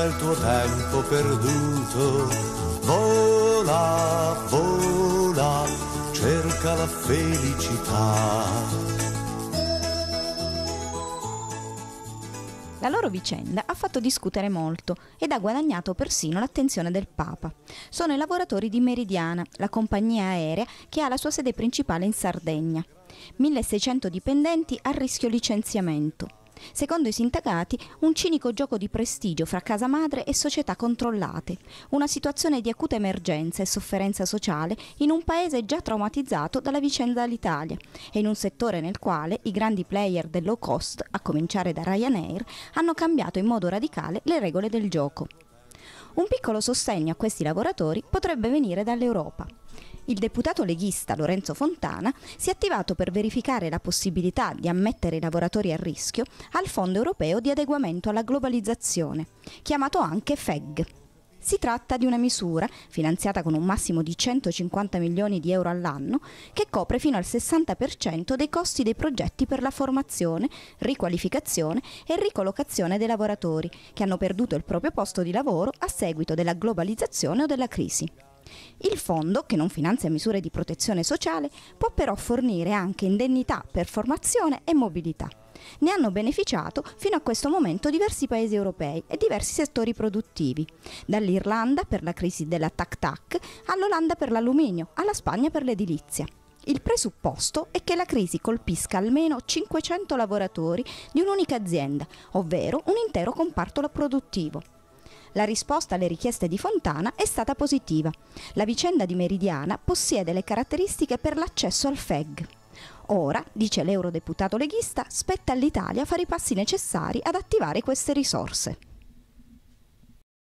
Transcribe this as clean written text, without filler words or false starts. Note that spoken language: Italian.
il tuo tempo perduto. Vola, vola, cerca la felicità. La loro vicenda ha fatto discutere molto ed ha guadagnato persino l'attenzione del Papa. Sono i lavoratori di Meridiana, la compagnia aerea che ha la sua sede principale in Sardegna. 1600 dipendenti a rischio licenziamento. Secondo i sindacati, un cinico gioco di prestigio fra casa madre e società controllate, una situazione di acuta emergenza e sofferenza sociale in un paese già traumatizzato dalla vicenda all'Italia e in un settore nel quale i grandi player del low cost, a cominciare da Ryanair, hanno cambiato in modo radicale le regole del gioco. Un piccolo sostegno a questi lavoratori potrebbe venire dall'Europa. Il deputato leghista Lorenzo Fontana si è attivato per verificare la possibilità di ammettere i lavoratori a rischio al Fondo Europeo di Adeguamento alla Globalizzazione, chiamato anche FEG. Si tratta di una misura, finanziata con un massimo di 150 milioni di euro all'anno, che copre fino al 60% dei costi dei progetti per la formazione, riqualificazione e ricollocazione dei lavoratori che hanno perduto il proprio posto di lavoro a seguito della globalizzazione o della crisi. Il fondo, che non finanzia misure di protezione sociale, può però fornire anche indennità per formazione e mobilità. Ne hanno beneficiato fino a questo momento diversi paesi europei e diversi settori produttivi, dall'Irlanda per la crisi della Tac-Tac all'Olanda per l'alluminio, alla Spagna per l'edilizia. Il presupposto è che la crisi colpisca almeno 500 lavoratori di un'unica azienda, ovvero un intero comparto produttivo. La risposta alle richieste di Fontana è stata positiva. La vicenda di Meridiana possiede le caratteristiche per l'accesso al FEG. Ora, dice l'eurodeputato leghista, spetta all'Italia fare i passi necessari ad attivare queste risorse.